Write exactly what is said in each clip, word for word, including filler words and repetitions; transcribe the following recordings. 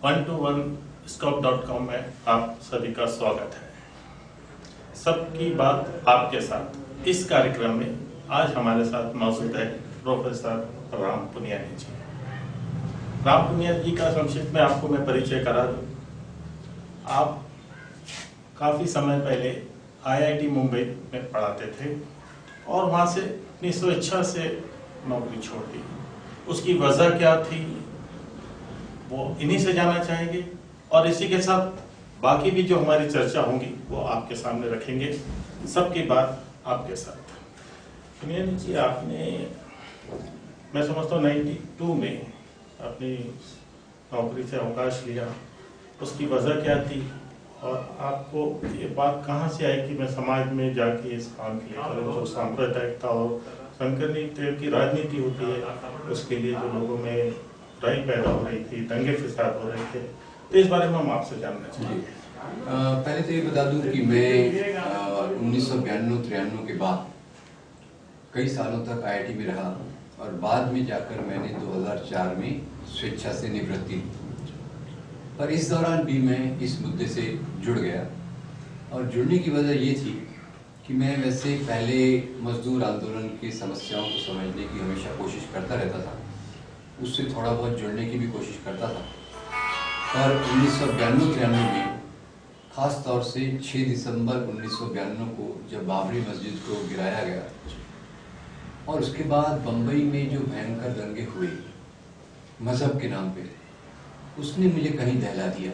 One two one scope dot com में आप सभी का स्वागत है। सबकी बात आपके साथ इस कार्यक्रम में आज हमारे साथ मौजूद है प्रोफेसर राम पुनियानी जी। राम पुनियानी जी का संक्षिप्त में आपको मैं परिचय करा दूं। आप काफ़ी समय पहले आई आई टी मुंबई में पढ़ाते थे और वहाँ से अपनी स्वेच्छा से नौकरी छोड़ दी। उसकी वजह क्या थी वो इन्हीं से जानना चाहेंगे और इसी के साथ बाकी भी जो हमारी चर्चा होंगी वो आपके सामने रखेंगे। सबकी बात आपके साथ। पुनियानी जी, आपने मैं समझता हूँ बानवे में अपनी नौकरी से अवकाश लिया, उसकी वजह क्या थी और आपको ये बात कहाँ से आई कि मैं समाज में जाके इस काम के लिए करूँ? जो सांप्रदायिकता और संकीर्णता की राजनीति होती है उसके लिए जो लोगों में राय पैदा हो रही थी, दंगे फसाद हो रहे थे, तो इस बारे में हम आपसे जानना चाहिए। पहले तो ये बता दूं कि मैं उन्नीस सौ बयानवे तिरानवे के बाद कई सालों तक आई आई टी में रहा और बाद में जाकर मैंने दो हज़ार चार में स्वेच्छा से निवृत्ति ली। पर इस दौरान भी मैं इस मुद्दे से जुड़ गया और जुड़ने की वजह ये थी कि मैं वैसे पहले मजदूर आंदोलन की समस्याओं को समझने की हमेशा कोशिश करता रहता था, उससे थोड़ा बहुत जुड़ने की भी कोशिश करता था। पर उन्नीस सौ बयानवे तिरानवे में ख़ास तौर से छह दिसंबर उन्नीस सौ बयानवे को जब बाबरी मस्जिद को गिराया गया और उसके बाद बम्बई में जो भयंकर दंगे हुए मज़हब के नाम पे, उसने मुझे कहीं दहला दिया।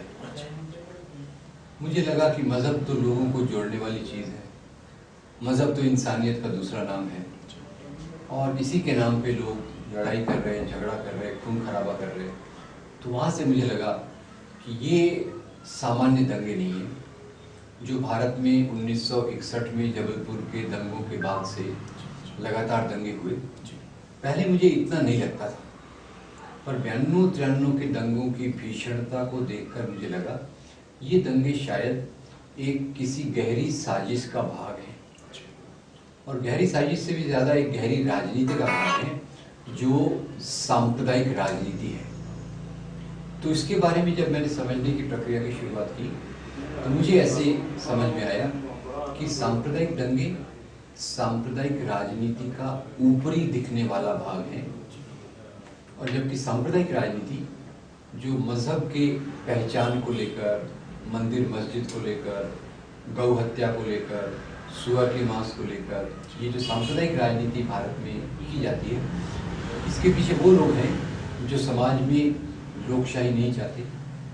मुझे लगा कि मज़हब तो लोगों को जोड़ने वाली चीज़ है, मज़हब तो इंसानियत का दूसरा नाम है और इसी के नाम पे लोग लड़ाई कर रहे हैं, झगड़ा कर रहे हैं, खून खराबा कर रहे हैं। तो वहाँ से मुझे लगा कि ये सामान्य दंगे नहीं है जो भारत में उन्नीस सौ इकसठ में जबलपुर के दंगों के बाद से लगातार दंगे हुए। पहले मुझे इतना नहीं लगता था, पर बयानवे तिरानवे के दंगों की भीषणता को देखकर मुझे लगा ये दंगे शायद एक किसी गहरी साजिश का भाग है और गहरी साजिश से भी ज़्यादा एक गहरी राजनीति का भाग है जो सांप्रदायिक राजनीति है। तो इसके बारे में जब मैंने समझने की प्रक्रिया की शुरुआत की तो मुझे ऐसे समझ में आया कि सांप्रदायिक दंगे सांप्रदायिक राजनीति का ऊपरी दिखने वाला भाग है और जबकि सांप्रदायिक राजनीति जो मजहब के पहचान को लेकर, मंदिर मस्जिद को लेकर, गौ हत्या को लेकर, सुअर के मांस को लेकर, ये जो सांप्रदायिक राजनीति भारत में की जाती है, इसके पीछे वो लोग हैं जो समाज में लोकशाही नहीं चाहते,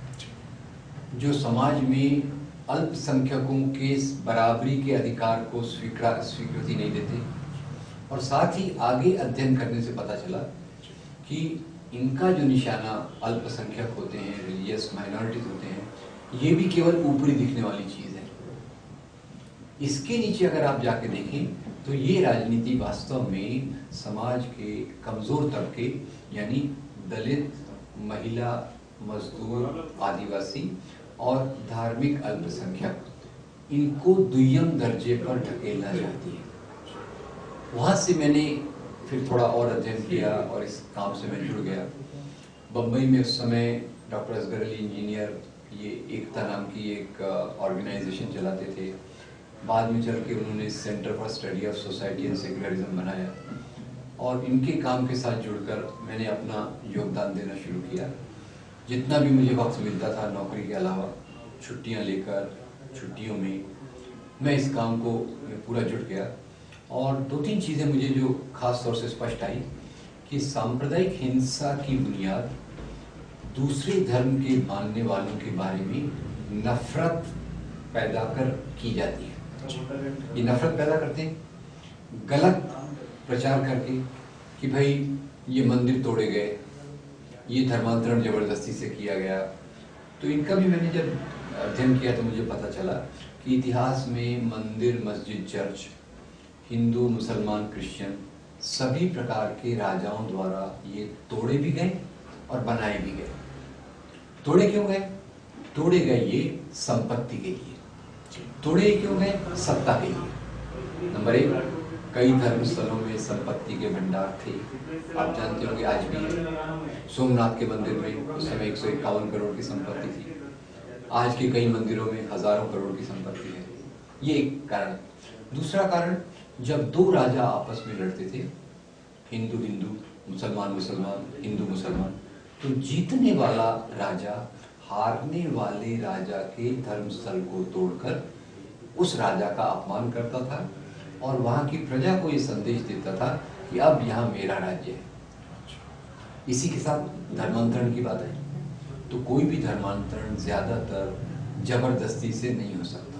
जो समाज में अल्पसंख्यकों के बराबरी के अधिकार को स्वीकार स्वीकृति नहीं देते और साथ ही आगे अध्ययन करने से पता चला कि इनका जो निशाना अल्पसंख्यक होते हैं, रिलीजियस माइनॉरिटीज होते हैं, ये भी केवल ऊपरी दिखने वाली चीज़ है। इसके नीचे अगर आप जाके देखें तो ये राजनीति वास्तव में समाज के कमज़ोर तबके यानी दलित, महिला, मजदूर, आदिवासी और धार्मिक अल्पसंख्यक, इनको दुय्यम दर्जे पर ढकेलना चाहती है। वहाँ से मैंने फिर थोड़ा और अध्ययन किया और इस काम से मैं जुड़ गया। बम्बई में उस समय डॉक्टर असगर अली इंजीनियर ये एकता नाम की एक ऑर्गेनाइजेशन चलाते थे। बाद में चल के उन्होंने centre for study of society and secularism बनाया और इनके काम के साथ जुड़कर मैंने अपना योगदान देना शुरू किया। जितना भी मुझे वक्त मिलता था नौकरी के अलावा, छुट्टियां लेकर, छुट्टियों में मैं इस काम को पूरा जुट गया। और दो तीन चीज़ें मुझे जो ख़ास तौर से स्पष्ट आई कि सांप्रदायिक हिंसा की बुनियाद दूसरे धर्म के मानने वालों के बारे में नफरत पैदा कर की जाती है। ये नफरत पैदा करते हैं गलत प्रचार करके कि भाई ये मंदिर तोड़े गए, ये धर्मांतरण ज़बरदस्ती से किया गया। तो इनका भी मैंने जब अध्ययन किया तो मुझे पता चला कि इतिहास में मंदिर, मस्जिद, चर्च, हिंदू, मुसलमान, क्रिश्चियन सभी प्रकार के राजाओं द्वारा ये तोड़े भी गए और बनाए भी गए। तोड़े क्यों गए? तोड़े गए ये संपत्ति के लिए, तोड़े क्यों गए? सत्ता के लिए। नंबर एक। कई धर्म स्थलों में संपत्ति के भंडार थे, आप जानते होंगे आज भी है। सोमनाथ के मंदिर में उस समय एक सौ इक्यावन करोड़ की संपत्ति थी, आज के कई मंदिरों में हजारों करोड़ की संपत्ति है। ये एक कारण। दूसरा कारण, जब दो राजा आपस में लड़ते थे, हिंदू हिंदू, मुसलमान मुसलमान, हिंदू मुसलमान, तो जीतने वाला राजा हारने वाले राजा के धर्मस्थल को तोड़कर उस राजा का अपमान करता था और वहां की प्रजा को ये संदेश देता था कि अब यहाँ मेरा राज्य है। इसी के साथ धर्मांतरण की बात है, तो कोई भी धर्मांतरण ज्यादातर जबरदस्ती से नहीं हो सकता।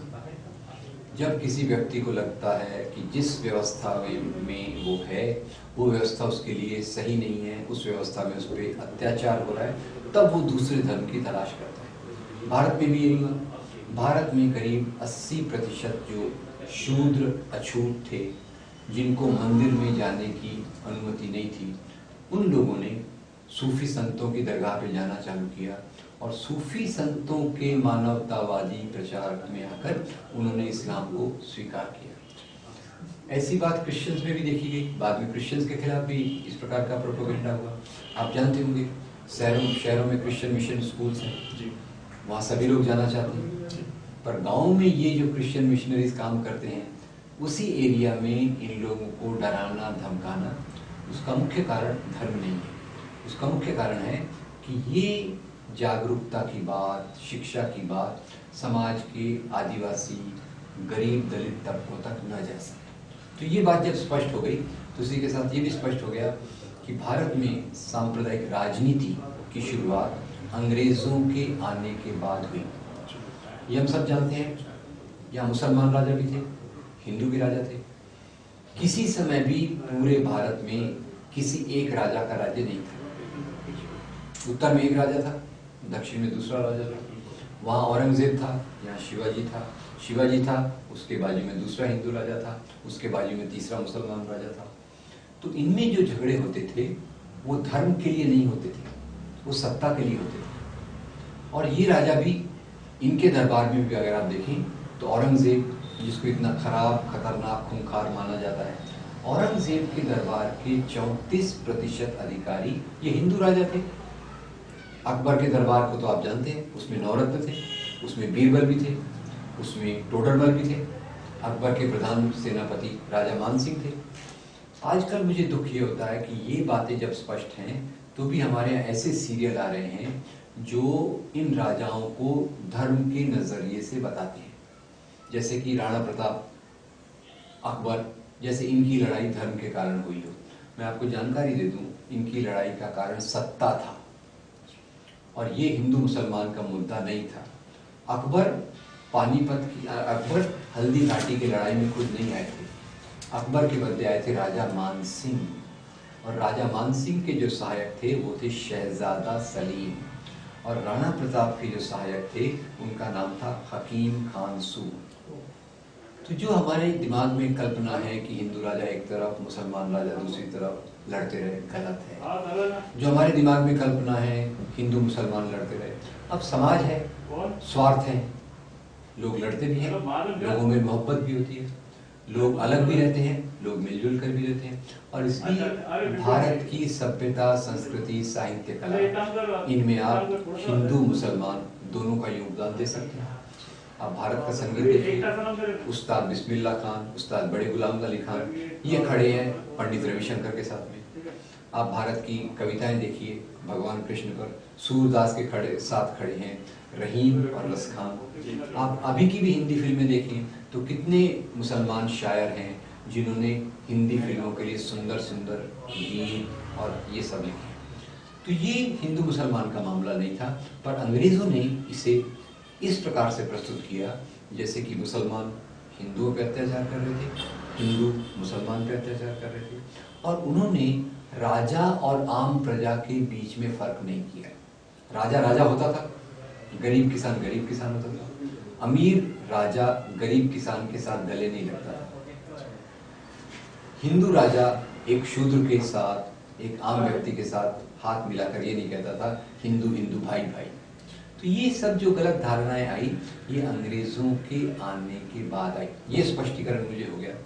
जब किसी व्यक्ति को लगता है कि जिस व्यवस्था में वो है वो व्यवस्था उसके लिए सही नहीं है, उस व्यवस्था में उस पर अत्याचार हो रहा है, तब वो दूसरे धर्म की तलाश करता है। भारत में भी यही हुआ। भारत में करीब अस्सी प्रतिशत जो शूद्र अछूत थे, जिनको मंदिर में जाने की अनुमति नहीं थी, उन लोगों ने सूफी संतों की दरगाह पे जाना चालू किया और सूफी संतों के मानवतावादी प्रचार में आकर उन्होंने इस्लाम को स्वीकार किया। ऐसी बात क्रिश्चियंस में भी देखी गई। बाद में क्रिश्चियंस के खिलाफ भी इस प्रकार का प्रोपेगेंडा हुआ। आप जानते होंगे शहरों शहरों में क्रिश्चियन मिशन स्कूल्स हैं, वहाँ सभी लोग जाना चाहते हैं, पर गाँव में ये जो क्रिश्चियन मिशनरीज काम करते हैं, उसी एरिया में इन लोगों को डराना धमकाना, उसका मुख्य कारण धर्म नहीं है। उसका मुख्य कारण है कि ये जागरूकता की बात, शिक्षा की बात समाज के आदिवासी गरीब दलित तबकों तक न जा सके। तो ये बात जब स्पष्ट हो गई तो उसी के साथ ये भी स्पष्ट हो गया कि भारत में सांप्रदायिक राजनीति की शुरुआत अंग्रेजों के आने के बाद हुई। ये हम सब जानते हैं। यहाँ मुसलमान राजा भी थे, हिंदू भी राजा थे। किसी समय भी पूरे भारत में किसी एक राजा का राज्य नहीं था। उत्तर में एक राजा था, दक्षिण में दूसरा राजा था। वहाँ औरंगजेब था, यहाँ शिवाजी था। शिवाजी था, उसके बाजू में दूसरा हिंदू राजा था, उसके बाजू में तीसरा मुसलमान राजा था। तो इनमें जो झगड़े होते थे वो धर्म के लिए नहीं होते थे, वो सत्ता के लिए होते थे। और ये राजा भी, इनके दरबार में भी अगर आप देखें तो औरंगजेब, जिसको इतना खराब, खतरनाक, खूंखार माना जाता है, औरंगजेब के दरबार के चौंतीस प्रतिशत अधिकारी ये हिंदू राजा थे। अकबर के दरबार को तो आप जानते हैं, उसमें नौरत्न थे, उसमें बीरबल भी थे, उसमें टोडरमल भी थे। अकबर के प्रधान सेनापति राजा मान सिंह थे। आजकल मुझे दुख ये होता है कि ये बातें जब स्पष्ट हैं तो भी हमारे यहाँ ऐसे सीरियल आ रहे हैं जो इन राजाओं को धर्म के नजरिए से बताते हैं। जैसे कि राणा प्रताप, अकबर, जैसे इनकी लड़ाई धर्म के कारण हुई हो। मैं आपको जानकारी दे दूं, इनकी लड़ाई का कारण सत्ता था और ये हिंदू मुसलमान का मुद्दा नहीं था। अकबर पानीपत की, अकबर हल्दी घाटी की लड़ाई में खुद नहीं आए थे। अकबर के बदले आए थे राजा मान सिंह, और राजा मान सिंह के जो सहायक थे वो थे शहजादा सलीम, और राणा प्रताप के जो सहायक थे उनका नाम था हकीम खान सूर। तो जो हमारे दिमाग में कल्पना है कि हिंदू राजा एक तरफ, मुसलमान राजा दूसरी तरफ लड़ते रहे, गलत है। जो हमारे दिमाग में कल्पना है हिंदू मुसलमान लड़ते रहे, अब समाज है, स्वार्थ है, लोग लड़ते भी हैं, लोगों में मोहब्बत भी होती है, लोग अलग भी रहते हैं, लोग मिलजुल कर भी रहते हैं। और इसलिए भारत की सभ्यता, संस्कृति, साहित्य, कला, इनमें आप हिंदू मुसलमान दोनों का योगदान दे सकते हैं। आप भारत का संगीत देखिए, उस्ताद बिस्मिल्लाह खान, उस्ताद बड़े गुलाम अली खान, ये खड़े हैं पंडित रविशंकर के साथ में। आप भारत की कविताएं देखिए, भगवान कृष्ण पर सूरदास के खड़े साथ खड़े हैं रहीम और रस खान। आप अभी की भी हिंदी फिल्में देखें तो कितने मुसलमान शायर हैं जिन्होंने हिंदी फिल्मों के लिए सुंदर सुंदर गीत और ये सब लिखे। तो ये हिंदू मुसलमान का मामला नहीं था, पर अंग्रेजों ने इसे इस प्रकार से प्रस्तुत किया जैसे कि मुसलमान हिंदुओं पे अत्याचार कर रहे थे, हिंदू मुसलमान पे अत्याचार कर रहे थे, और उन्होंने राजा और आम प्रजा के बीच में फर्क नहीं किया। राजा राजा होता था, गरीब किसान गरीब किसान होता था, अमीर राजा गरीब किसान के साथ गले नहीं लगता था। हिंदू राजा एक शूद्र के साथ, एक आम व्यक्ति के साथ हाथ मिलाकर ये नहीं कहता था हिंदू हिंदू भाई भाई। तो ये सब जो गलत धारणाएं आई, ये अंग्रेजों के आने के बाद आई। ये स्पष्टीकरण मुझे हो गया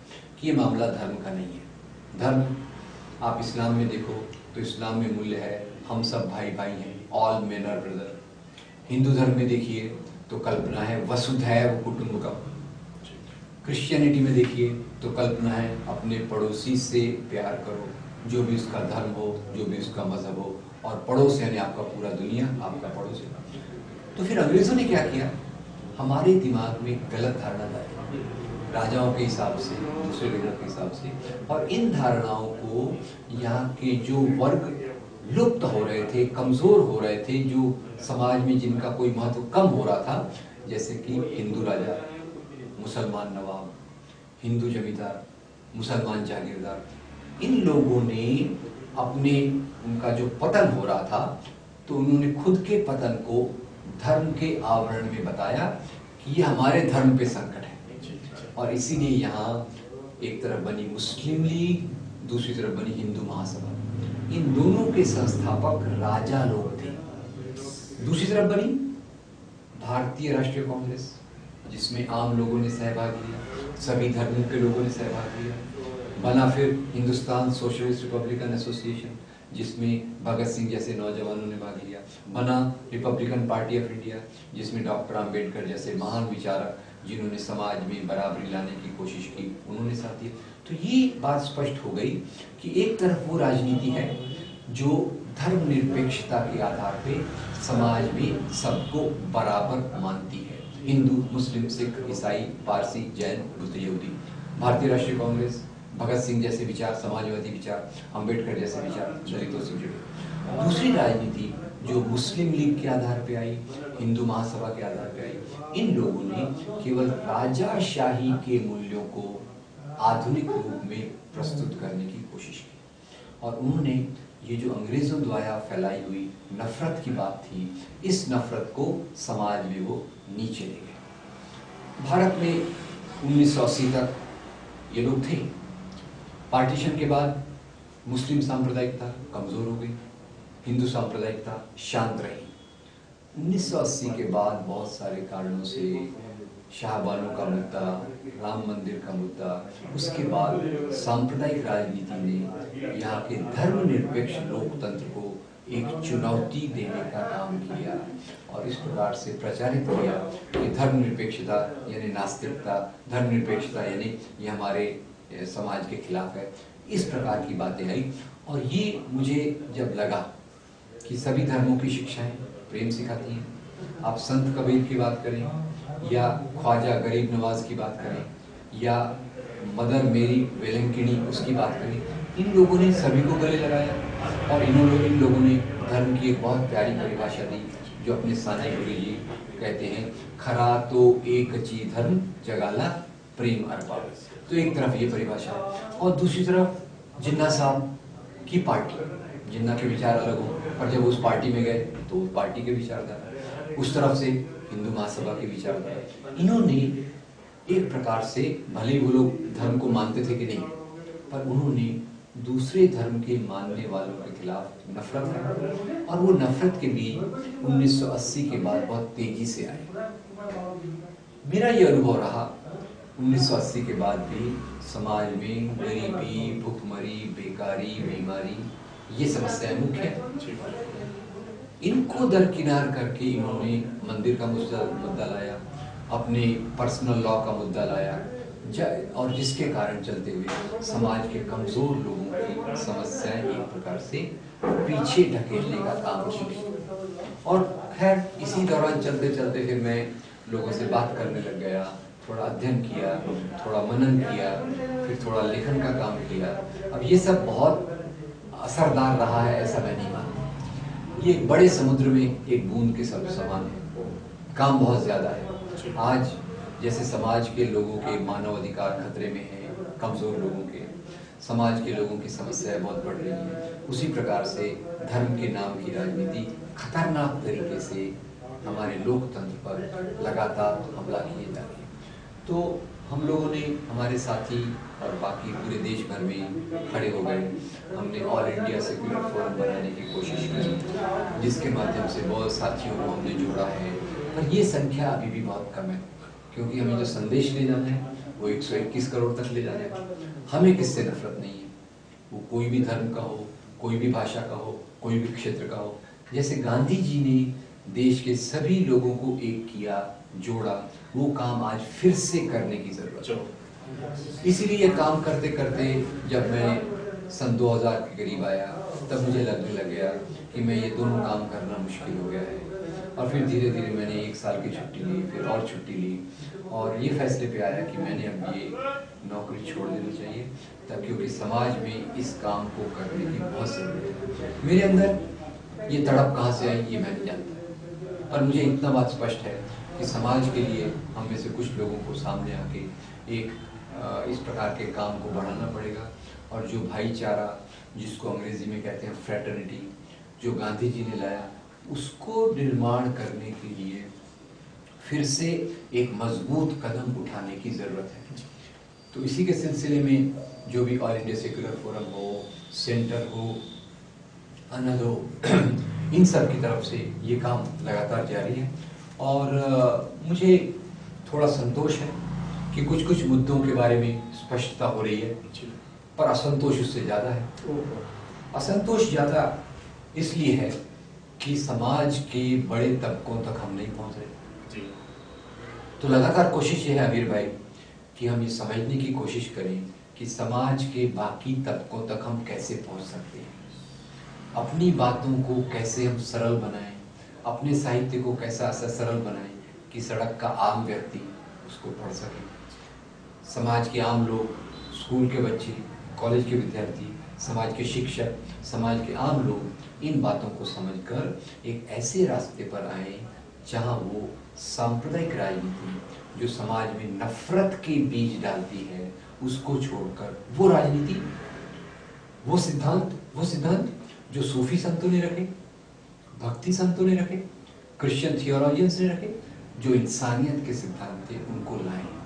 कि ये मामला धर्म का नहीं है। धर्म आप इस्लाम में देखो तो इस्लाम में मूल्य है हम सब भाई भाई हैं, all men are brother. Hindu धर्म में देखिए तो कल्पना है वसुधैव कुटुंबकम। क्रिश्चियनिटी में देखिए तो कल्पना है अपने पड़ोसी से प्यार करो, जो भी उसका धर्म हो, जो भी उसका मजहब हो, और पड़ोस यानी आपका पूरा दुनिया आपका पड़ोस है। तो फिर अंग्रेजों ने क्या किया, हमारे दिमाग में गलत धारणा लाई राजाओं के हिसाब से, दूसरे लोगों के हिसाब से, और इन धारणाओं को यहाँ के जो वर्ग लुप्त हो रहे थे, कमजोर हो रहे थे, जो समाज में जिनका कोई महत्व कम हो रहा था, जैसे कि हिंदू राजा, मुसलमान नवाब, हिंदू जमींदार, मुसलमान जागीरदार, इन लोगों ने अपने उनका जो पतन हो रहा था तो उन्होंने खुद के पतन को धर्म के आवरण में बताया कि ये हमारे धर्म पे संकट है। और इसीलिए यहाँ एक तरफ बनी मुस्लिम लीग, दूसरी तरफ बनी हिंदू महासभा। इन दोनों के संस्थापक राजा लोग थे। दूसरी तरफ बनी भारतीय राष्ट्रीय कांग्रेस, जिसमें आम लोगों ने सहभाग लिया, सभी धर्मों के लोगों ने सहभाग लिया। बना फिर हिंदुस्तान सोशलिस्ट रिपब्लिकन एसोसिएशन, जिसमें भगत सिंह जैसे नौजवानों ने भाग लिया। बना रिपब्लिकन पार्टी ऑफ इंडिया, जिसमें डॉक्टर आम्बेडकर जैसे महान विचारक, जिन्होंने समाज में बराबरी लाने की कोशिश की, उन्होंने साथ दिया। तो ये बात स्पष्ट हो गई कि एक तरफ वो राजनीति है जो धर्मनिरपेक्षता के आधार पे समाज में सबको बराबर मानती है, हिंदू, मुस्लिम, सिख, ईसाई, पारसी, जैन, बुद्ध, यहूदी। भारतीय राष्ट्रीय कांग्रेस भगत सिंह जैसे विचार, समाजवादी विचार, अंबेडकर जैसे विचार, दलितों से जुड़े। दूसरी राजनीति जो मुस्लिम लीग के आधार पे आई, हिंदू महासभा के आधार पे आई, इन लोगों ने केवल राजाशाही के मूल्यों को आधुनिक रूप में प्रस्तुत करने की कोशिश की। और उन्होंने ये जो अंग्रेजों द्वारा फैलाई हुई नफरत की बात थी, इस नफरत को समाज में वो नीचे ले गए। भारत में उन्नीस सौ अस्सी तक ये लोग थे। पार्टीशन के बाद मुस्लिम सांप्रदायिकता कमजोर हो गई, हिंदू सांप्रदायिकता शांत रही। उन्नीस सौ अस्सी के बाद बहुत सारे कारणों से शाहबानों का मुद्दा, राम मंदिर का मुद्दा, उसके बाद सांप्रदायिक राजनीति ने यहाँ के धर्मनिरपेक्ष लोकतंत्र को एक चुनौती देने का काम किया और इस प्रकार से प्रचारित किया कि धर्मनिरपेक्षता यानी नास्तिकता, धर्मनिरपेक्षता यानी ये हमारे समाज के खिलाफ है। इस प्रकार की बातें आई और ये मुझे जब लगा कि सभी धर्मों की शिक्षाएं प्रेम सिखाती हैं, आप संत कबीर की बात करें या ख्वाजा गरीब नवाज की बात करें या मदर मेरी वेलंकिणी उसकी बात करें, इन लोगों ने सभी को गले लगाया और इन्होंने इन लोगों ने धर्म की एक बहुत प्यारी परिभाषा दी जो अपने सानी गुरु जी कहते हैं, खरा तो एक ची धर्म जगाला प्रेम अर्पा। तो एक तरफ ये परिभाषा और दूसरी तरफ जिन्ना साहब की पार्टी, जिन्ना के विचार अलग हो पर जब उस पार्टी में गए तो उस पार्टी के विचारधारा, उस तरफ से हिंदू महासभा की विचारधारा। इन्होंने एक प्रकार से भले वो लोग धर्म को मानते थे कि नहीं, पर उन्होंने दूसरे धर्म के मानने वालों के खिलाफ नफरत है और वो नफरत के बीच उन्नीस सौ अस्सी के बाद बहुत तेजी से आए। मेरा ये अनुभव रहा उन्नीस सौ अस्सी के बाद भी समाज में गरीबी, भुखमरी, बेकारी, बीमारी ये समस्याएं मुख्य है। इनको दरकिनार करके इन्होंने मंदिर का मुद्दा मुद्दा लाया, अपने पर्सनल लॉ का मुद्दा लाया और जिसके कारण चलते हुए समाज के कमजोर लोगों की समस्याएं एक प्रकार से पीछे ढकेलने का काम किया। और खैर इसी दौरान चलते चलते फिर मैं लोगों से बात करने लग गया, थोड़ा अध्ययन किया, थोड़ा मनन किया, फिर थोड़ा लेखन का काम किया। अब ये सब बहुत असरदार रहा है ऐसा मैं नहीं मानता। ये एक बड़े समुद्र में एक बूंद के सब समान है, काम बहुत ज्यादा है। आज जैसे समाज के लोगों के मानव अधिकार खतरे में है, कमजोर लोगों के, समाज के लोगों की समस्याएं बहुत बढ़ रही है, उसी प्रकार से धर्म के नाम की राजनीति खतरनाक तरीके से हमारे लोकतंत्र पर लगातार हमला किए जा रहे हैं। तो हम लोगों ने, हमारे साथी और बाकी पूरे देश भर में खड़े हो गए। हमने ऑल इंडिया सेक्युलर फोरम बनाने की कोशिश की, जिसके माध्यम से बहुत साथियों को हमने जोड़ा है, पर ये संख्या अभी भी बहुत कम है क्योंकि हमें जो संदेश ले जाना है वो एक सौ इक्कीस करोड़ तक ले जाने वाला। हमें किससे नफरत नहीं है, वो कोई भी धर्म का हो, कोई भी भाषा का हो, कोई भी क्षेत्र का हो। जैसे गांधी जी ने देश के सभी लोगों को एक किया, जोड़ा, वो काम आज फिर से करने की जरूरत है। इसीलिए ये काम करते करते जब मैं सन दो हज़ार के करीब आया, तब मुझे लगने लग गया कि मैं ये दोनों काम करना मुश्किल हो गया है। और फिर धीरे धीरे मैंने एक साल की छुट्टी ली, फिर और छुट्टी ली, और ये फैसले पे आया कि मैंने अब ये नौकरी छोड़ देनी चाहिए, तब क्योंकि समाज में इस काम को करने की बहुत ज़रूरत है। मेरे अंदर ये तड़प कहाँ से आई ये मैं नहीं जानता, पर मुझे इतना बात स्पष्ट है कि समाज के लिए हम में से कुछ लोगों को सामने आके एक इस प्रकार के काम को बढ़ाना पड़ेगा। और जो भाईचारा, जिसको अंग्रेजी में कहते हैं फ्रेटर्निटी, जो गांधी जी ने लाया, उसको निर्माण करने के लिए फिर से एक मजबूत कदम उठाने की ज़रूरत है। तो इसी के सिलसिले में जो भी ऑल इंडिया सेक्युलर फोरम हो, सेंटर हो, अनद हो, इन सब की तरफ से ये काम लगातार जारी है। और आ, मुझे थोड़ा संतोष है कि कुछ कुछ मुद्दों के बारे में स्पष्टता हो रही है, पर असंतोष उससे ज़्यादा है। असंतोष ज़्यादा इसलिए है कि समाज के बड़े तबकों तक हम नहीं पहुंच रहे। तो लगातार कोशिश ये है अमीर भाई कि हम ये समझने की कोशिश करें कि समाज के बाकी तबकों तक हम कैसे पहुंच सकते हैं, अपनी बातों को कैसे हम सरल बनाएं, अपने साहित्य को कैसा ऐसा सरल बनाएं कि सड़क का आम व्यक्ति उसको पढ़ सके। समाज के आम लोग, स्कूल के बच्चे, कॉलेज के विद्यार्थी, समाज के शिक्षक, समाज के आम लोग इन बातों को समझकर एक ऐसे रास्ते पर आए जहां वो सांप्रदायिक राजनीति जो समाज में नफरत के बीज डालती है उसको छोड़कर वो राजनीति, वो सिद्धांत वो सिद्धांत जो सूफी संतों ने रखे, भक्ति संतों ने रखे, क्रिश्चियन थियोलॉजियंस ने रखे, जो इंसानियत के सिद्धांत थे, उनको लाएं।